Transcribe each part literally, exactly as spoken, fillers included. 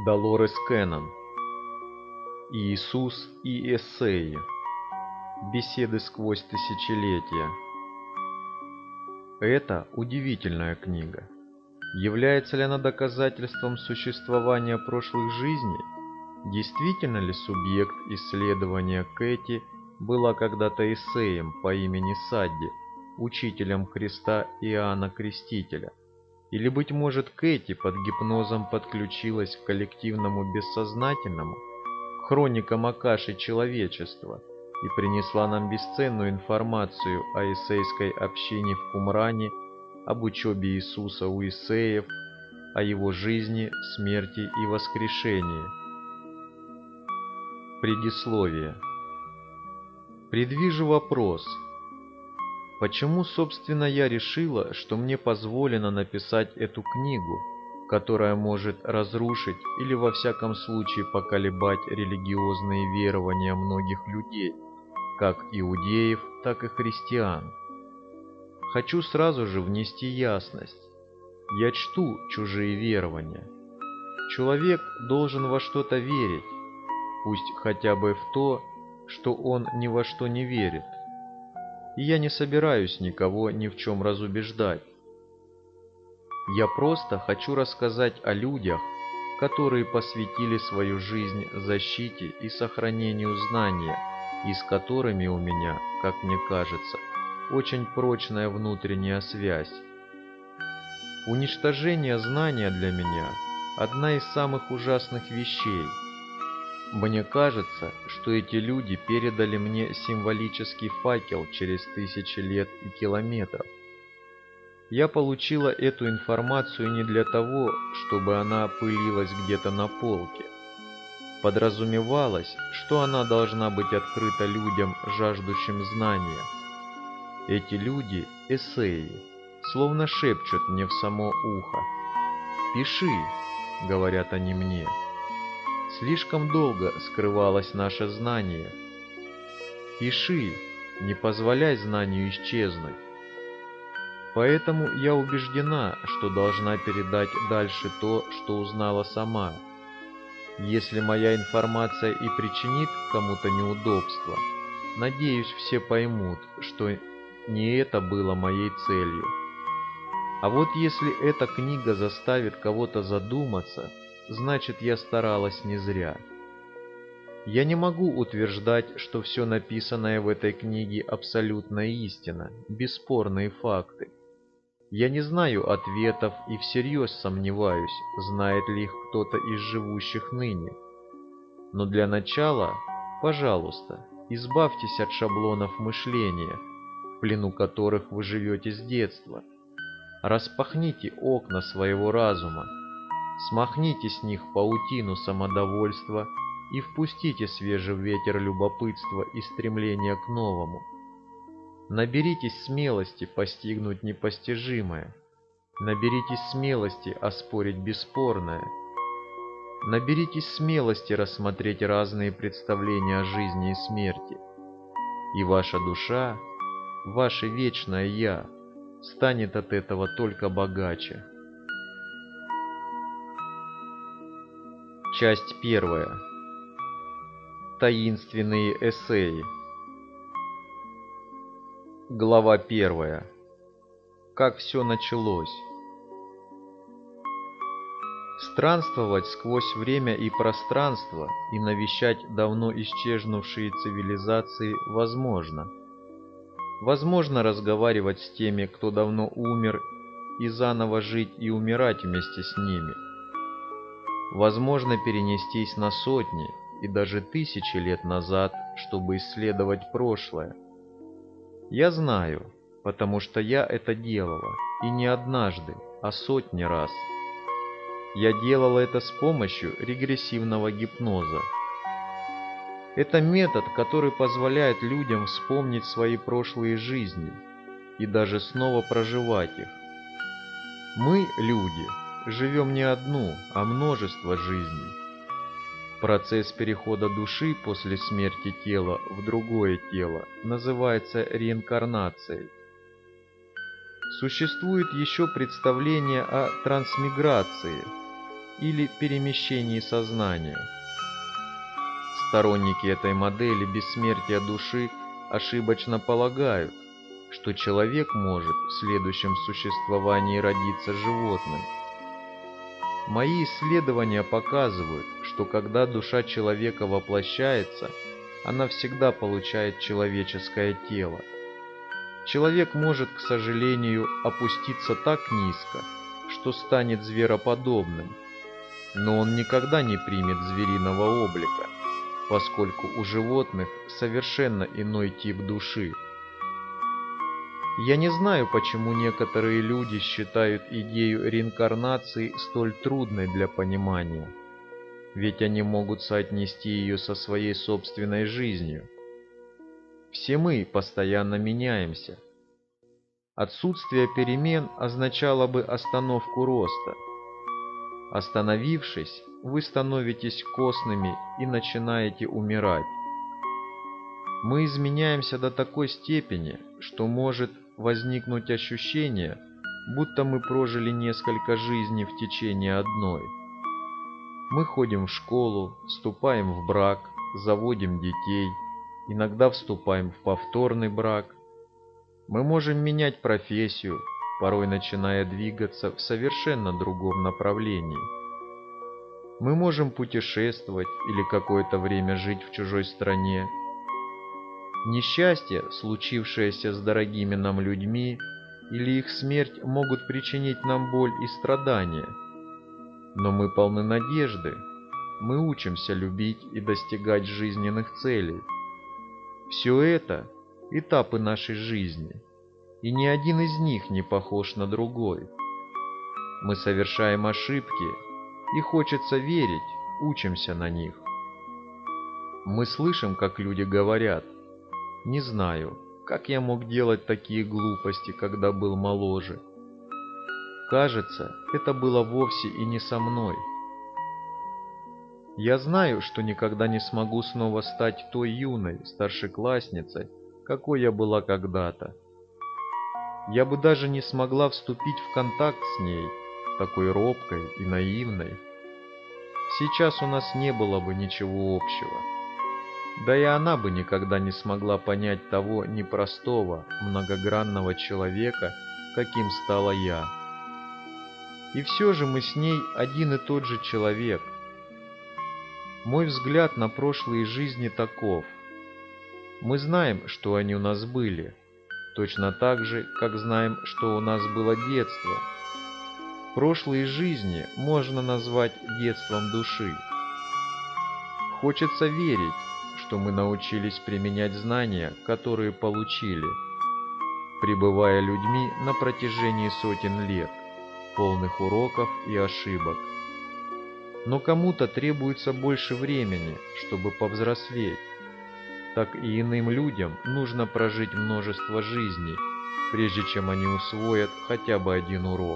Долорес Кеннон. Иисус и эссеи. Беседы сквозь тысячелетия. Это удивительная книга. Является ли она доказательством существования прошлых жизней? Действительно ли субъект исследования Кэти была когда-то эссеем по имени Садди, учителем Христа Иоанна Крестителя? Или, быть может, Кэти под гипнозом подключилась к коллективному бессознательному, к хроникам Акаши человечества и принесла нам бесценную информацию о эссейской общине в Кумране, об учебе Иисуса у эссеев, о его жизни, смерти и воскрешении. Предисловие. Предвижу вопрос. Почему, собственно, я решила, что мне позволено написать эту книгу, которая может разрушить или во всяком случае поколебать религиозные верования многих людей, как иудеев, так и христиан? Хочу сразу же внести ясность. Я чту чужие верования. Человек должен во что-то верить, пусть хотя бы в то, что он ни во что не верит. И я не собираюсь никого ни в чем разубеждать. Я просто хочу рассказать о людях, которые посвятили свою жизнь защите и сохранению знания, и с которыми у меня, как мне кажется, очень прочная внутренняя связь. Уничтожение знания для меня – одна из самых ужасных вещей. Мне кажется, что эти люди передали мне символический факел через тысячи лет и километров. Я получила эту информацию не для того, чтобы она пылилась где-то на полке. Подразумевалось, что она должна быть открыта людям, жаждущим знания. Эти люди – эссеи, словно шепчут мне в само ухо. «Пиши», — говорят они мне. Слишком долго скрывалось наше знание. Пиши, не позволяй знанию исчезнуть. Поэтому я убеждена, что должна передать дальше то, что узнала сама. Если моя информация и причинит кому-то неудобство, надеюсь, все поймут, что не это было моей целью. А вот если эта книга заставит кого-то задуматься, значит, я старалась не зря. Я не могу утверждать, что все написанное в этой книге абсолютно истина, бесспорные факты. Я не знаю ответов и всерьез сомневаюсь, знает ли их кто-то из живущих ныне. Но для начала, пожалуйста, избавьтесь от шаблонов мышления, в плену которых вы живете с детства. Распахните окна своего разума, смахните с них паутину самодовольства и впустите свежий ветер любопытства и стремления к новому. Наберитесь смелости постигнуть непостижимое. Наберитесь смелости оспорить бесспорное. Наберитесь смелости рассмотреть разные представления о жизни и смерти. И ваша душа, ваше вечное «Я» станет от этого только богаче. Часть первая. Таинственные эссеи. Глава первая. Как все началось. Странствовать сквозь время и пространство и навещать давно исчезнувшие цивилизации возможно. Возможно разговаривать с теми, кто давно умер, и заново жить и умирать вместе с ними. Возможно перенестись на сотни и даже тысячи лет назад, чтобы исследовать прошлое. Я знаю, потому что я это делала, и не однажды, а сотни раз. Я делала это с помощью регрессивного гипноза. Это метод, который позволяет людям вспомнить свои прошлые жизни и даже снова проживать их. Мы, люди, живем не одну, а множество жизней. Процесс перехода души после смерти тела в другое тело называется реинкарнацией. Существует еще представление о трансмиграции, или перемещении сознания. Сторонники этой модели бессмертия души ошибочно полагают, что человек может в следующем существовании родиться животным. Мои исследования показывают, что когда душа человека воплощается, она всегда получает человеческое тело. Человек может, к сожалению, опуститься так низко, что станет звероподобным, но он никогда не примет звериного облика, поскольку у животных совершенно иной тип души. Я не знаю, почему некоторые люди считают идею реинкарнации столь трудной для понимания, ведь они могут соотнести ее со своей собственной жизнью. Все мы постоянно меняемся. Отсутствие перемен означало бы остановку роста. Остановившись, вы становитесь костными и начинаете умирать. Мы изменяемся до такой степени, что может возникнуть ощущение, будто мы прожили несколько жизней в течение одной. Мы ходим в школу, вступаем в брак, заводим детей, иногда вступаем в повторный брак. Мы можем менять профессию, порой начиная двигаться в совершенно другом направлении. Мы можем путешествовать или какое-то время жить в чужой стране. Несчастье, случившееся с дорогими нам людьми, или их смерть могут причинить нам боль и страдания. Но мы полны надежды, мы учимся любить и достигать жизненных целей. Все это – этапы нашей жизни, и ни один из них не похож на другой. Мы совершаем ошибки, и хочется верить, учимся на них. Мы слышим, как люди говорят: «Не знаю, как я мог делать такие глупости, когда был моложе. Кажется, это было вовсе и не со мной». Я знаю, что никогда не смогу снова стать той юной старшеклассницей, какой я была когда-то. Я бы даже не смогла вступить в контакт с ней, такой робкой и наивной. Сейчас у нас не было бы ничего общего. Да и она бы никогда не смогла понять того непростого, многогранного человека, каким стала я. И все же мы с ней один и тот же человек. Мой взгляд на прошлые жизни таков. Мы знаем, что они у нас были, точно так же, как знаем, что у нас было детство. Прошлые жизни можно назвать детством души. Хочется верить, что мы научились применять знания, которые получили, пребывая людьми на протяжении сотен лет, полных уроков и ошибок. Но кому-то требуется больше времени, чтобы повзрослеть. Так и иным людям нужно прожить множество жизней, прежде чем они усвоят хотя бы один урок.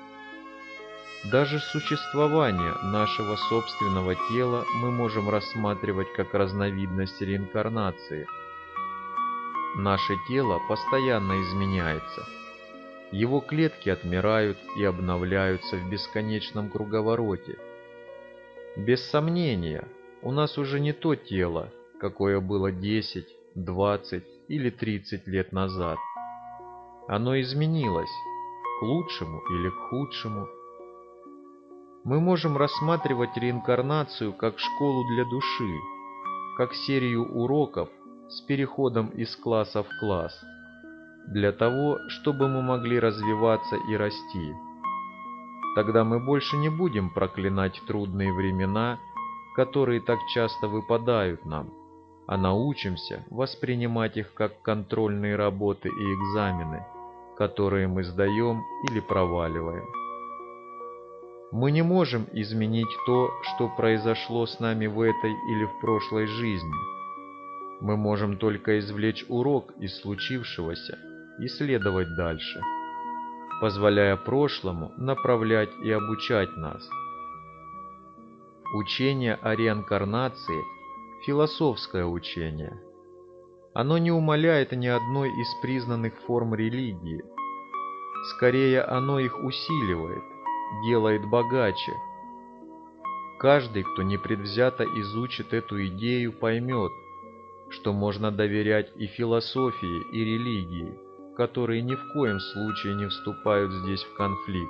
Даже существование нашего собственного тела мы можем рассматривать как разновидность реинкарнации. Наше тело постоянно изменяется. Его клетки отмирают и обновляются в бесконечном круговороте. Без сомнения, у нас уже не то тело, какое было десять, двадцать или тридцать лет назад. Оно изменилось, к лучшему или к худшему. Мы можем рассматривать реинкарнацию как школу для души, как серию уроков с переходом из класса в класс, для того, чтобы мы могли развиваться и расти. Тогда мы больше не будем проклинать трудные времена, которые так часто выпадают нам, а научимся воспринимать их как контрольные работы и экзамены, которые мы сдаем или проваливаем. Мы не можем изменить то, что произошло с нами в этой или в прошлой жизни. Мы можем только извлечь урок из случившегося и следовать дальше, позволяя прошлому направлять и обучать нас. Учение о реинкарнации – философское учение. Оно не умаляет ни одной из признанных форм религии. Скорее, оно их усиливает, делает богаче. Каждый, кто непредвзято изучит эту идею, поймет, что можно доверять и философии, и религии, которые ни в коем случае не вступают здесь в конфликт.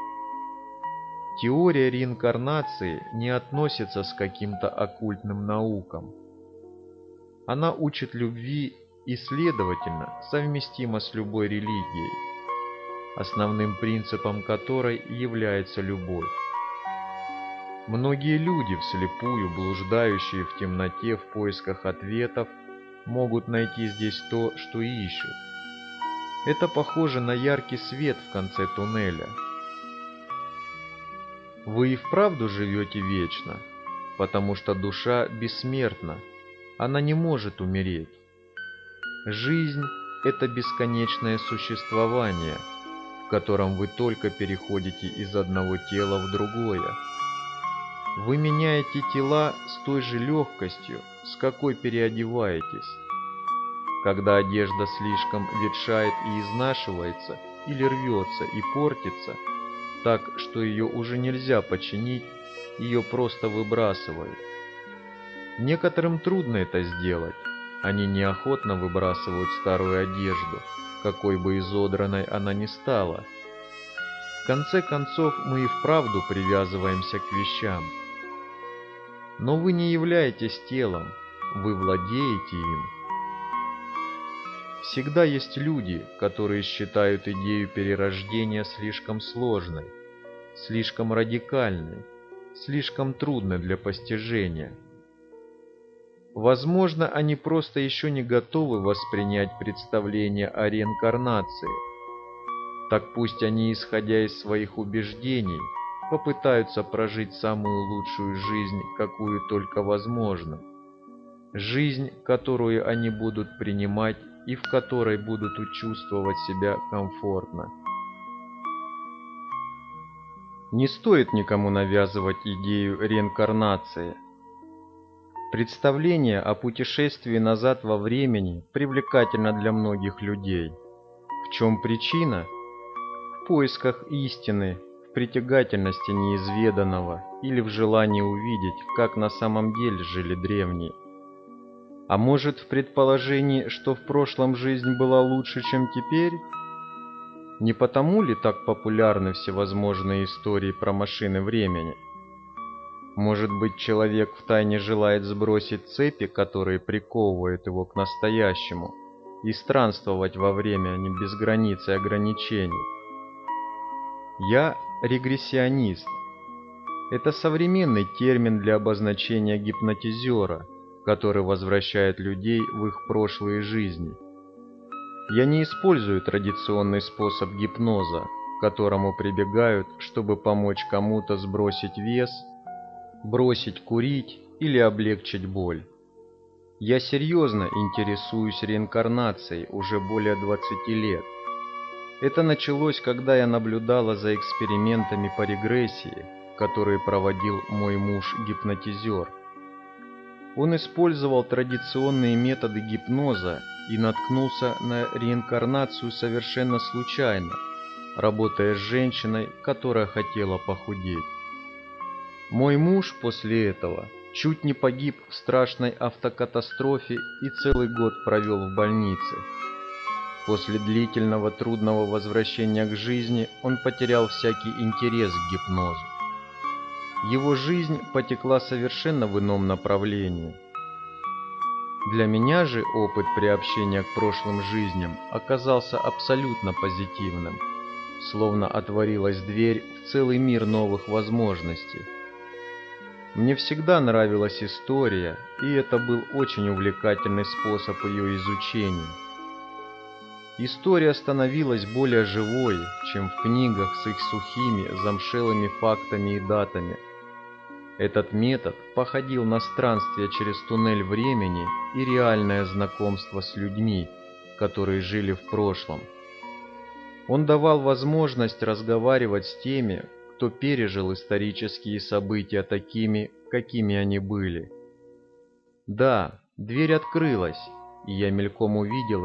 Теория реинкарнации не относится к каким-то оккультным наукам. Она учит любви и, следовательно, совместима с любой религией, основным принципом которой является любовь. Многие люди, вслепую блуждающие в темноте в поисках ответов, могут найти здесь то, что ищут. Это похоже на яркий свет в конце туннеля. Вы и вправду живете вечно, потому что душа бессмертна, она не может умереть. Жизнь – это бесконечное существование, в котором вы только переходите из одного тела в другое. Вы меняете тела с той же легкостью, с какой переодеваетесь. Когда одежда слишком ветшает и изнашивается, или рвется и портится, так, что ее уже нельзя починить, ее просто выбрасывают. Некоторым трудно это сделать, они неохотно выбрасывают старую одежду, какой бы изодранной она ни стала. В конце концов, мы и вправду привязываемся к вещам. Но вы не являетесь телом, вы владеете им. Всегда есть люди, которые считают идею перерождения слишком сложной, слишком радикальной, слишком трудной для постижения. Возможно, они просто еще не готовы воспринять представление о реинкарнации. Так пусть они, исходя из своих убеждений, попытаются прожить самую лучшую жизнь, какую только возможно. Жизнь, которую они будут принимать и в которой будут чувствовать себя комфортно. Не стоит никому навязывать идею реинкарнации. Представление о путешествии назад во времени привлекательно для многих людей. В чем причина? В поисках истины, в притягательности неизведанного или в желании увидеть, как на самом деле жили древние. А может, в предположении, что в прошлом жизнь была лучше, чем теперь? Не потому ли так популярны всевозможные истории про машины времени? Может быть, человек втайне желает сбросить цепи, которые приковывают его к настоящему, и странствовать во время не без границ и ограничений? Я регрессионист. Это современный термин для обозначения гипнотизера, который возвращает людей в их прошлые жизни. Я не использую традиционный способ гипноза, к которому прибегают, чтобы помочь кому-то сбросить вес, бросить курить или облегчить боль. Я серьезно интересуюсь реинкарнацией уже более двадцати лет. Это началось, когда я наблюдала за экспериментами по регрессии, которые проводил мой муж-гипнотизер. Он использовал традиционные методы гипноза и наткнулся на реинкарнацию совершенно случайно, работая с женщиной, которая хотела похудеть. Мой муж после этого чуть не погиб в страшной автокатастрофе и целый год провел в больнице. После длительного трудного возвращения к жизни он потерял всякий интерес к гипнозу. Его жизнь потекла совершенно в ином направлении. Для меня же опыт приобщения к прошлым жизням оказался абсолютно позитивным, словно отворилась дверь в целый мир новых возможностей. Мне всегда нравилась история, и это был очень увлекательный способ ее изучения. История становилась более живой, чем в книгах с их сухими, замшелыми фактами и датами. Этот метод походил на странствие через туннель времени и реальное знакомство с людьми, которые жили в прошлом. Он давал возможность разговаривать с теми, кто пережил исторические события такими, какими они были. Да, дверь открылась, и я мельком увидела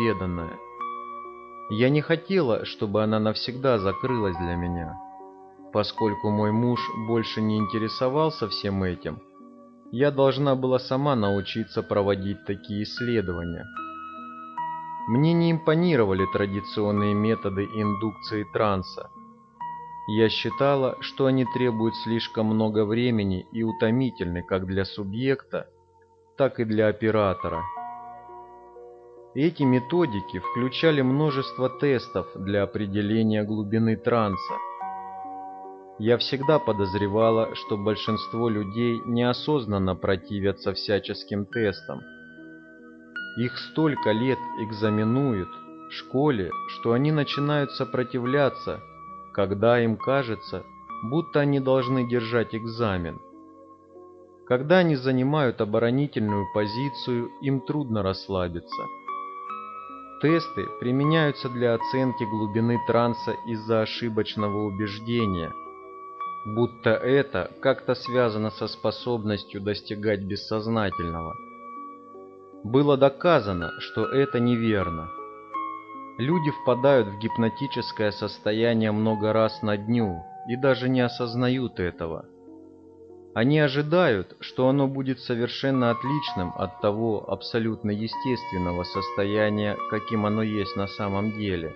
неизведанное. Я не хотела, чтобы она навсегда закрылась для меня. Поскольку мой муж больше не интересовался всем этим, я должна была сама научиться проводить такие исследования. Мне не импонировали традиционные методы индукции транса. Я считала, что они требуют слишком много времени и утомительны как для субъекта, так и для оператора. Эти методики включали множество тестов для определения глубины транса. Я всегда подозревала, что большинство людей неосознанно противятся всяческим тестам. Их столько лет экзаменуют в школе, что они начинают сопротивляться, когда им кажется, будто они должны держать экзамен. Когда они занимают оборонительную позицию, им трудно расслабиться. Тесты применяются для оценки глубины транса из-за ошибочного убеждения, будто это как-то связано со способностью достигать бессознательного. Было доказано, что это неверно. Люди впадают в гипнотическое состояние много раз на дню и даже не осознают этого. Они ожидают, что оно будет совершенно отличным от того абсолютно естественного состояния, каким оно есть на самом деле.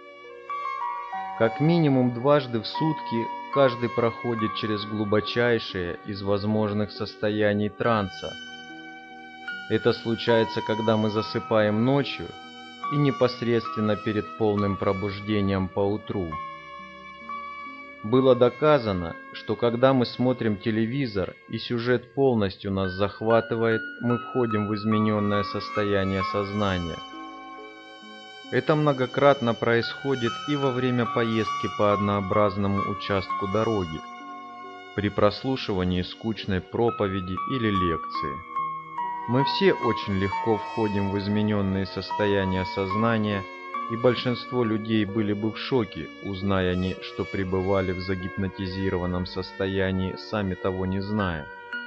Как минимум дважды в сутки каждый проходит через глубочайшее из возможных состояний транса. Это случается, когда мы засыпаем ночью и непосредственно перед полным пробуждением поутру. Было доказано, что когда мы смотрим телевизор и сюжет полностью нас захватывает, мы входим в измененное состояние сознания. Это многократно происходит и во время поездки по однообразному участку дороги, при прослушивании скучной проповеди или лекции. Мы все очень легко входим в измененные состояния сознания, и большинство людей были бы в шоке, узная они, что пребывали в загипнотизированном состоянии, сами того не зная.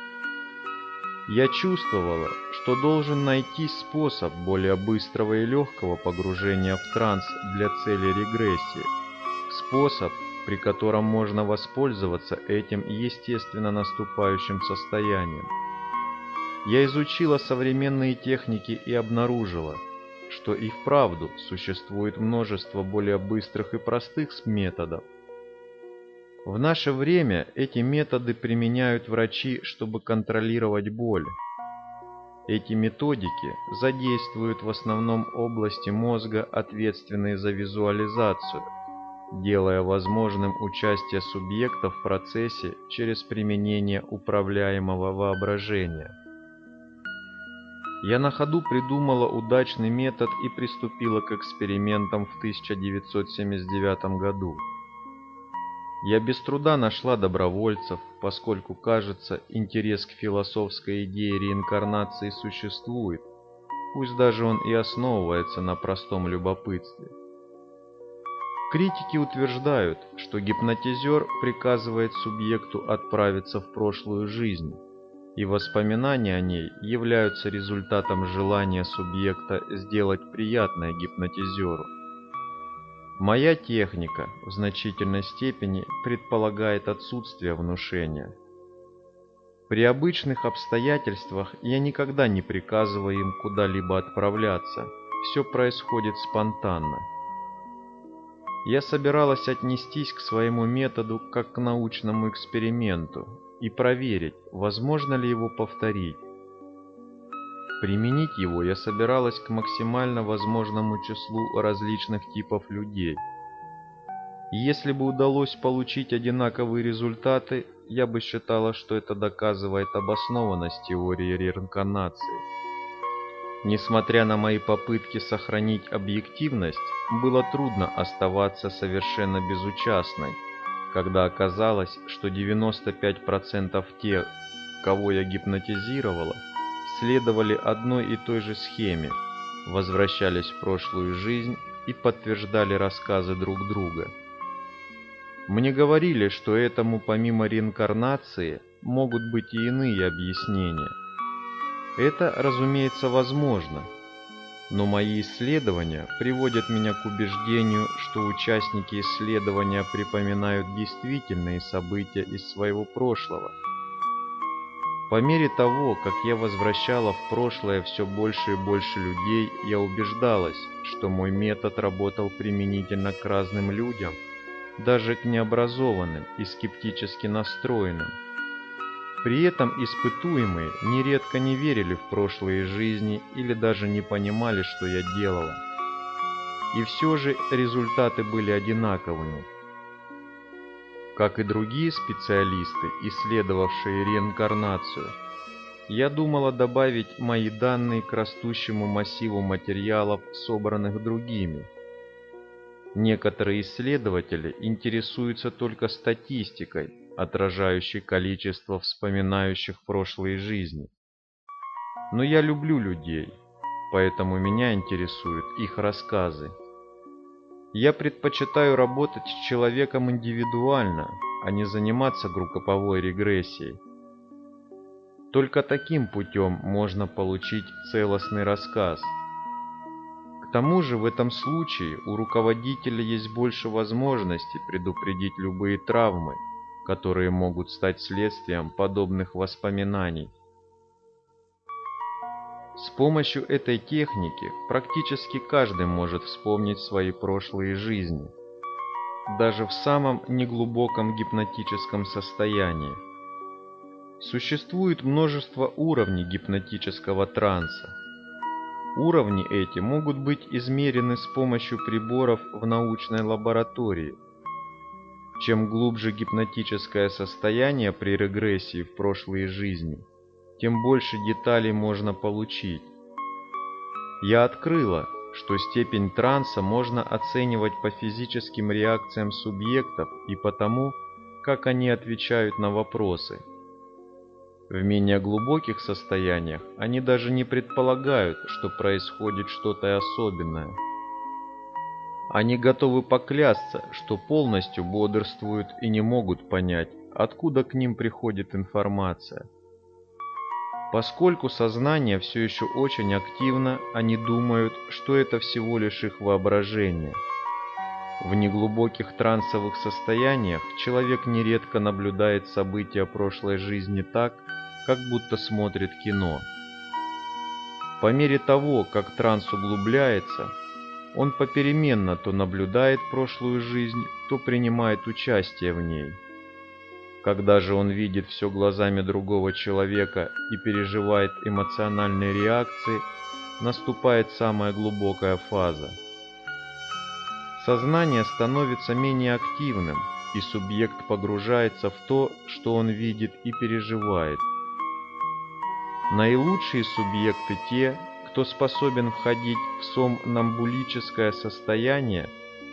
Я чувствовала, что должен найти способ более быстрого и легкого погружения в транс для цели регрессии, способ, при котором можно воспользоваться этим естественно наступающим состоянием. Я изучила современные техники и обнаружила, что и вправду существует множество более быстрых и простых методов. В наше время эти методы применяют врачи, чтобы контролировать боль. Эти методики задействуют в основном области мозга, ответственные за визуализацию, делая возможным участие субъекта в процессе через применение управляемого воображения. Я на ходу придумала удачный метод и приступила к экспериментам в тысяча девятьсот семьдесят девятом году. Я без труда нашла добровольцев, поскольку, кажется, интерес к философской идее реинкарнации существует, пусть даже он и основывается на простом любопытстве. Критики утверждают, что гипнотизер приказывает субъекту отправиться в прошлую жизнь, и воспоминания о ней являются результатом желания субъекта сделать приятное гипнотизеру. Моя техника в значительной степени предполагает отсутствие внушения. При обычных обстоятельствах я никогда не приказываю им куда-либо отправляться, все происходит спонтанно. Я собиралась отнестись к своему методу как к научному эксперименту и проверить, возможно ли его повторить. Применить его я собиралась к максимально возможному числу различных типов людей. И если бы удалось получить одинаковые результаты, я бы считала, что это доказывает обоснованность теории реинкарнации. Несмотря на мои попытки сохранить объективность, было трудно оставаться совершенно безучастной, когда оказалось, что девяносто пять процентов тех, кого я гипнотизировала, следовали одной и той же схеме, возвращались в прошлую жизнь и подтверждали рассказы друг друга. Мне говорили, что этому помимо реинкарнации могут быть и иные объяснения. Это, разумеется, возможно. Но мои исследования приводят меня к убеждению, что участники исследования припоминают действительные события из своего прошлого. По мере того, как я возвращала в прошлое все больше и больше людей, я убеждалась, что мой метод работал применительно к разным людям, даже к необразованным и скептически настроенным. При этом испытуемые нередко не верили в прошлые жизни или даже не понимали, что я делала. И все же результаты были одинаковыми. Как и другие специалисты, исследовавшие реинкарнацию, я думала добавить мои данные к растущему массиву материалов, собранных другими. Некоторые исследователи интересуются только статистикой, отражающей количество вспоминающих прошлые жизни. Но я люблю людей, поэтому меня интересуют их рассказы. Я предпочитаю работать с человеком индивидуально, а не заниматься групповой регрессией. Только таким путем можно получить целостный рассказ. К тому же в этом случае у руководителя есть больше возможностей предупредить любые травмы, которые могут стать следствием подобных воспоминаний. С помощью этой техники практически каждый может вспомнить свои прошлые жизни, даже в самом неглубоком гипнотическом состоянии. Существует множество уровней гипнотического транса. Уровни эти могут быть измерены с помощью приборов в научной лаборатории. Чем глубже гипнотическое состояние при регрессии в прошлые жизни, тем больше деталей можно получить. Я открыла, что степень транса можно оценивать по физическим реакциям субъектов и по тому, как они отвечают на вопросы. В менее глубоких состояниях они даже не предполагают, что происходит что-то особенное. Они готовы поклясться, что полностью бодрствуют и не могут понять, откуда к ним приходит информация. Поскольку сознание все еще очень активно, они думают, что это всего лишь их воображение. В неглубоких трансовых состояниях человек нередко наблюдает события прошлой жизни так, как будто смотрит кино. По мере того, как транс углубляется, он попеременно то наблюдает прошлую жизнь, то принимает участие в ней. Когда же он видит все глазами другого человека и переживает эмоциональные реакции, наступает самая глубокая фаза. Сознание становится менее активным, и субъект погружается в то, что он видит и переживает. Наилучшие субъекты те, кто способен входить в сомнамбулическое состояние.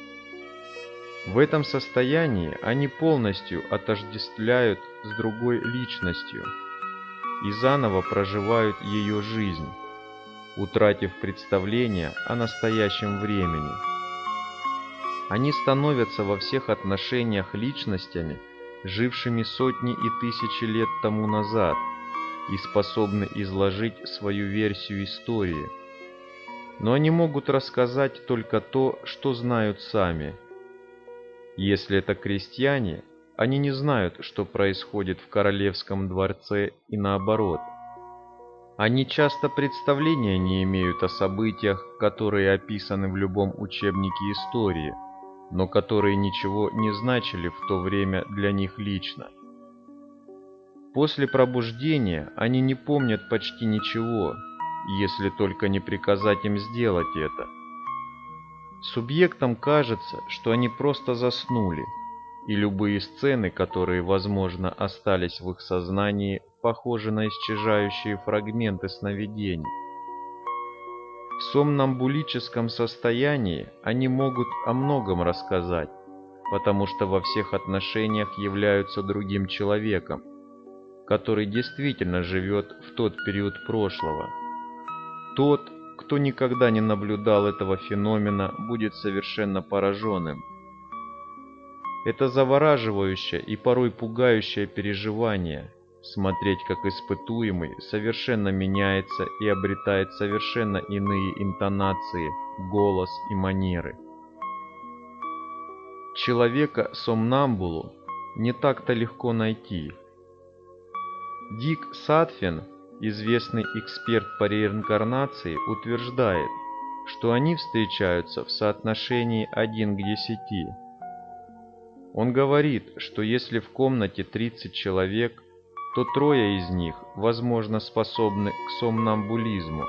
В этом состоянии они полностью отождествляют с другой личностью и заново проживают ее жизнь, утратив представление о настоящем времени. Они становятся во всех отношениях личностями, жившими сотни и тысячи лет тому назад, и способны изложить свою версию истории. Но они могут рассказать только то, что знают сами. Если это крестьяне, они не знают, что происходит в королевском дворце и наоборот. Они часто представления не имеют о событиях, которые описаны в любом учебнике истории, но которые ничего не значили в то время для них лично. После пробуждения они не помнят почти ничего, если только не приказать им сделать это. Субъектам кажется, что они просто заснули, и любые сцены, которые, возможно, остались в их сознании, похожи на исчезающие фрагменты сновидений. В сомнамбулическом состоянии они могут о многом рассказать, потому что во всех отношениях являются другим человеком, который действительно живет в тот период прошлого. Тот, кто никогда не наблюдал этого феномена, будет совершенно пораженным. Это завораживающее и порой пугающее переживание, смотреть, как испытуемый совершенно меняется и обретает совершенно иные интонации, голос и манеры. Человека-сомнамбулу не так-то легко найти. Дик Сатфин, известный эксперт по реинкарнации, утверждает, что они встречаются в соотношении один к десяти. Он говорит, что если в комнате тридцать человек, то трое из них, возможно, способны к сомнамбулизму.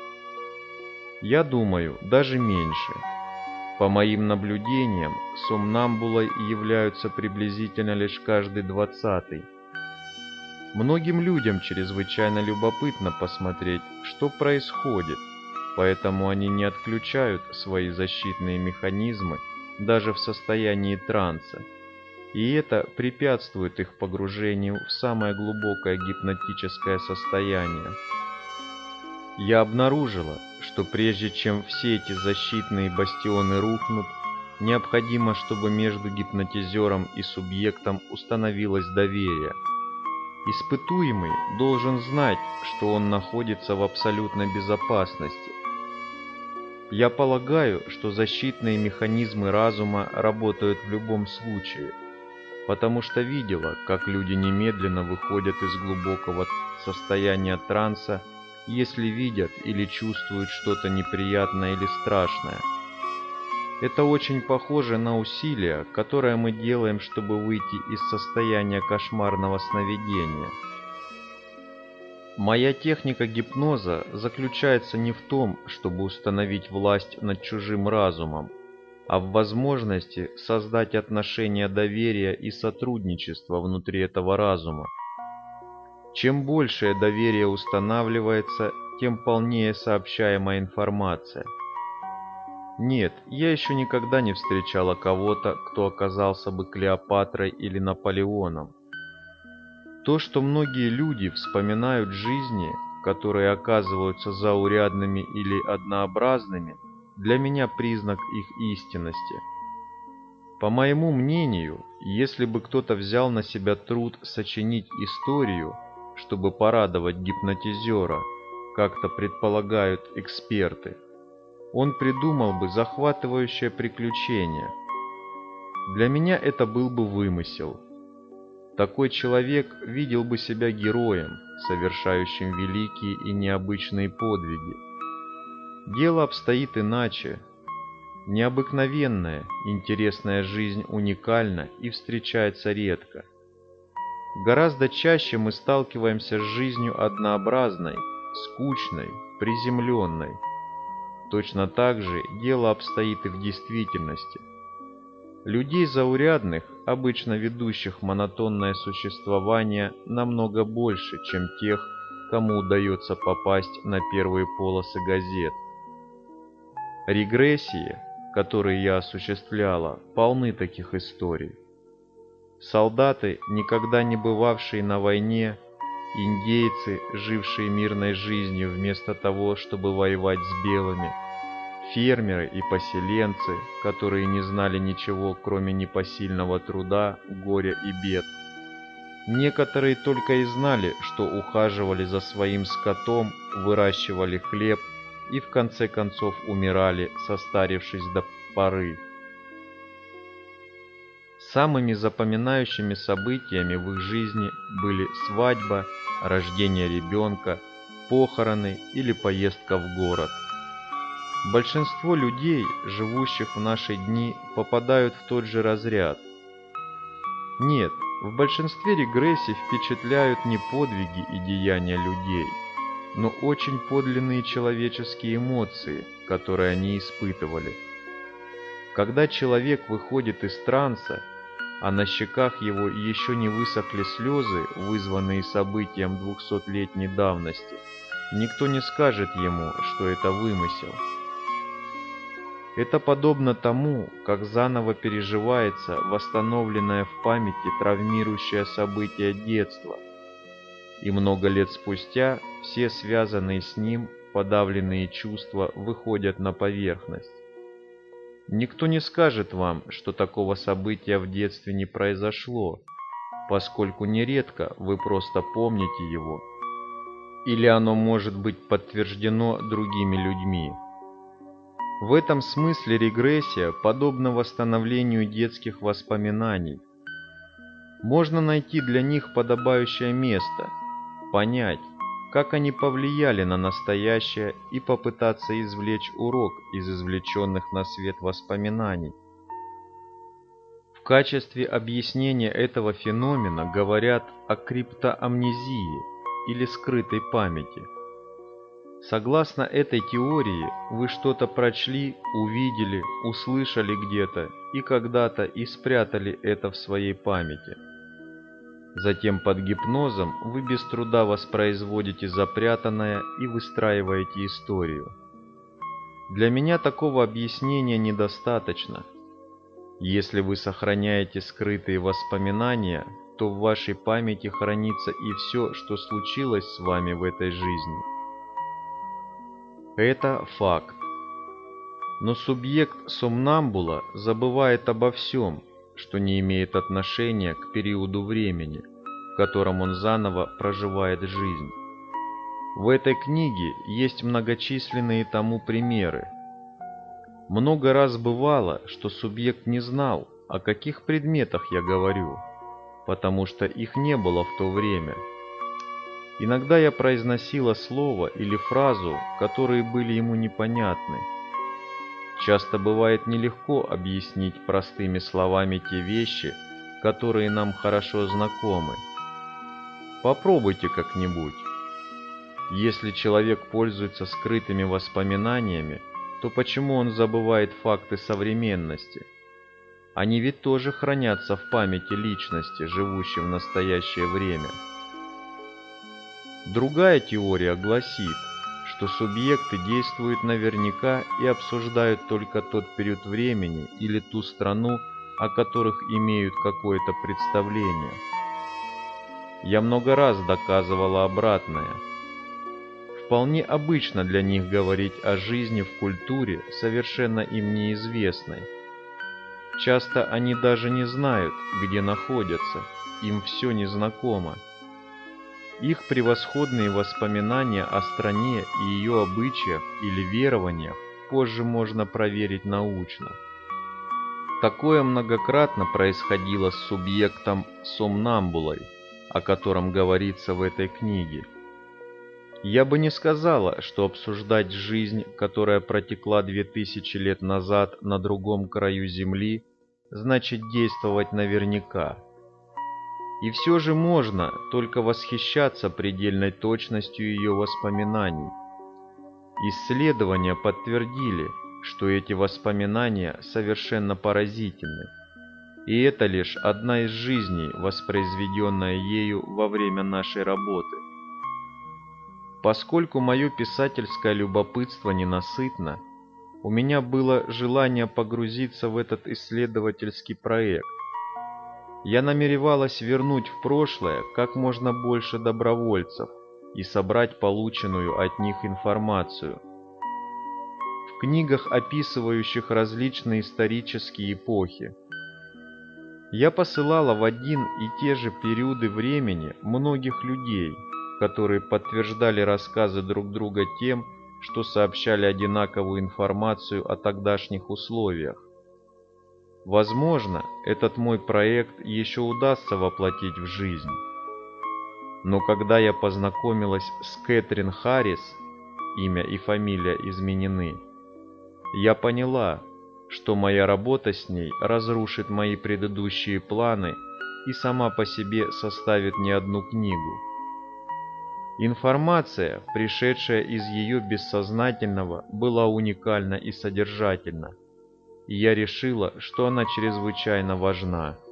Я думаю, даже меньше. По моим наблюдениям, сомнамбулой являются приблизительно лишь каждый двадцатый. Многим людям чрезвычайно любопытно посмотреть, что происходит, поэтому они не отключают свои защитные механизмы даже в состоянии транса, и это препятствует их погружению в самое глубокое гипнотическое состояние. Я обнаружила, что прежде чем все эти защитные бастионы рухнут, необходимо, чтобы между гипнотизером и субъектом установилось доверие. Испытуемый должен знать, что он находится в абсолютной безопасности. Я полагаю, что защитные механизмы разума работают в любом случае, потому что видела, как люди немедленно выходят из глубокого состояния транса, если видят или чувствуют что-то неприятное или страшное. Это очень похоже на усилия, которые мы делаем, чтобы выйти из состояния кошмарного сновидения. Моя техника гипноза заключается не в том, чтобы установить власть над чужим разумом, а в возможности создать отношения доверия и сотрудничества внутри этого разума. Чем большее доверие устанавливается, тем полнее сообщаемая информация. Нет, я еще никогда не встречала кого-то, кто оказался бы Клеопатрой или Наполеоном. То, что многие люди вспоминают жизни, которые оказываются заурядными или однообразными, для меня признак их истинности. По моему мнению, если бы кто-то взял на себя труд сочинить историю, чтобы порадовать гипнотизера, как-то предполагают эксперты, он придумал бы захватывающее приключение. Для меня это был бы вымысел. Такой человек видел бы себя героем, совершающим великие и необычные подвиги. Дело обстоит иначе. Необыкновенная, интересная жизнь уникальна и встречается редко. Гораздо чаще мы сталкиваемся с жизнью однообразной, скучной, приземленной. Точно так же дело обстоит и в действительности. Людей заурядных, обычно ведущих монотонное существование, намного больше, чем тех, кому удается попасть на первые полосы газет. Регрессии, которые я осуществляла, полны таких историй. Солдаты, никогда не бывавшие на войне, индейцы, жившие мирной жизнью вместо того, чтобы воевать с белыми, фермеры и поселенцы, которые не знали ничего, кроме непосильного труда, горя и бед. Некоторые только и знали, что ухаживали за своим скотом, выращивали хлеб и в конце концов умирали, состарившись до поры. Самыми запоминающими событиями в их жизни были свадьба, рождение ребенка, похороны или поездка в город. Большинство людей, живущих в наши дни, попадают в тот же разряд. Нет, в большинстве регрессий впечатляют не подвиги и деяния людей, но очень подлинные человеческие эмоции, которые они испытывали. Когда человек выходит из транса, а на щеках его еще не высохли слезы, вызванные событием двухсотлетней давности, никто не скажет ему, что это вымысел. Это подобно тому, как заново переживается восстановленное в памяти травмирующее событие детства, и много лет спустя все связанные с ним подавленные чувства выходят на поверхность. Никто не скажет вам, что такого события в детстве не произошло, поскольку нередко вы просто помните его, или оно может быть подтверждено другими людьми. В этом смысле регрессия подобна восстановлению детских воспоминаний. Можно найти для них подобающее место, понять, как они повлияли на настоящее, и попытаться извлечь урок из извлеченных на свет воспоминаний. В качестве объяснения этого феномена говорят о криптоамнезии или скрытой памяти. Согласно этой теории, вы что-то прочли, увидели, услышали где-то и когда-то и спрятали это в своей памяти. Затем под гипнозом вы без труда воспроизводите запрятанное и выстраиваете историю. Для меня такого объяснения недостаточно. Если вы сохраняете скрытые воспоминания, то в вашей памяти хранится и все, что случилось с вами в этой жизни. Это факт. Но субъект сомнамбула забывает обо всем, что не имеет отношения к периоду времени, в котором он заново проживает жизнь. В этой книге есть многочисленные тому примеры. Много раз бывало, что субъект не знал, о каких предметах я говорю, потому что их не было в то время. Иногда я произносила слово или фразу, которые были ему непонятны. Часто бывает нелегко объяснить простыми словами те вещи, которые нам хорошо знакомы. Попробуйте как-нибудь. Если человек пользуется скрытыми воспоминаниями, то почему он забывает факты современности? Они ведь тоже хранятся в памяти личности, живущей в настоящее время. Другая теория гласит, что субъекты действуют наверняка и обсуждают только тот период времени или ту страну, о которых имеют какое-то представление. Я много раз доказывала обратное. Вполне обычно для них говорить о жизни в культуре, совершенно им неизвестной. Часто они даже не знают, где находятся, им все незнакомо. Их превосходные воспоминания о стране и ее обычаях или верованиях позже можно проверить научно. Такое многократно происходило с субъектом сомнамбулой, о котором говорится в этой книге. Я бы не сказала, что обсуждать жизнь, которая протекла две тысячи лет назад на другом краю Земли, значит действовать наверняка. И все же можно только восхищаться предельной точностью ее воспоминаний. Исследования подтвердили, что эти воспоминания совершенно поразительны. И это лишь одна из жизней, воспроизведенная ею во время нашей работы. Поскольку мое писательское любопытство ненасытно, у меня было желание погрузиться в этот исследовательский проект. Я намеревалась вернуть в прошлое как можно больше добровольцев и собрать полученную от них информацию. В книгах, описывающих различные исторические эпохи, я посылала в один и те же периоды времени многих людей, которые подтверждали рассказы друг друга тем, что сообщали одинаковую информацию о тогдашних условиях. Возможно, этот мой проект еще удастся воплотить в жизнь. Но когда я познакомилась с Кэтрин Харрис, имя и фамилия изменены, я поняла, что моя работа с ней разрушит мои предыдущие планы и сама по себе составит не одну книгу. Информация, пришедшая из ее бессознательного, была уникальна и содержательна, и я решила, что она чрезвычайно важна.